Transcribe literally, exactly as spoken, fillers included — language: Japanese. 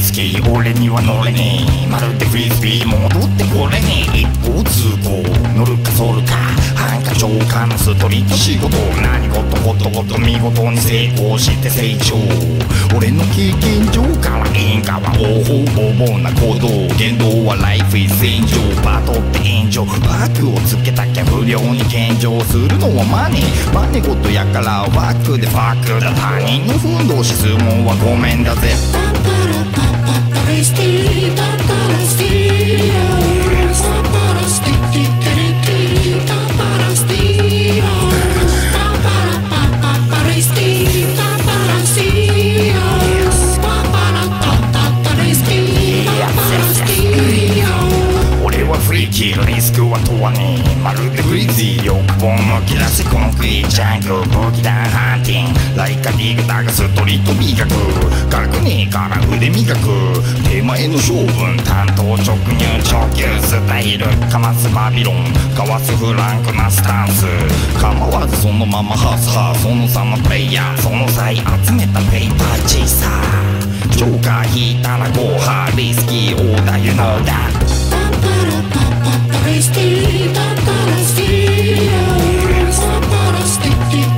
スキー俺には乗れねえまるでフリスビー戻ってこれねえ一方通行乗るかそるか繁華町かのストリート仕事何事ことごと見事に成功して成長俺の経験上から演歌は応報応募な行動言動はライフイズ炎上バトって炎上バックをつけたきゃ不良に献上するのはマネーマネ事やからワックでファックだ他人のふんどし質問はごめんだぜフリーキーリスクは問わねえまるでフリーズ欲望むき出しコンクリートジャングル武器弾ハンティングライカディグダがストリート美学軽くねえから腕磨く手前の勝負担当直入直球スタイルかますバビロンかわすフランクなスタンス構わずそのままハスハーその差のプレイヤーその際集めたペーパーチェイサージョーカー引いたらゴーハーリスキーオーダー You know that Sticky,